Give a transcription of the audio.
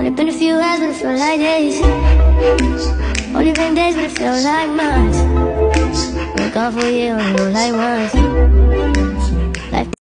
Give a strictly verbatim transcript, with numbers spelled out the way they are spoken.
Only been a few hours, but it felt like days. Only been days, but it felt like months. Been gone for a year, only know like once.